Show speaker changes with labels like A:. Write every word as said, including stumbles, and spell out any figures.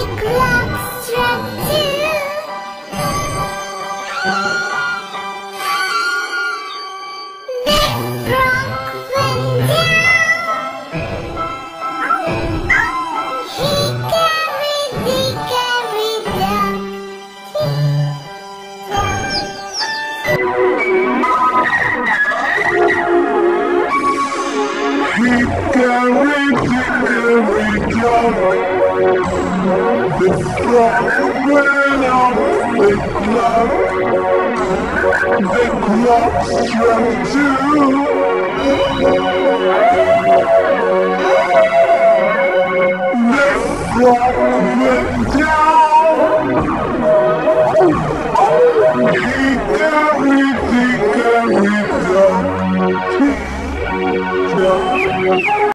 A: Hickory, dickory, dock. The frog went off the clock. The clock struck two. The frog went down. Hickory, dickory, dock.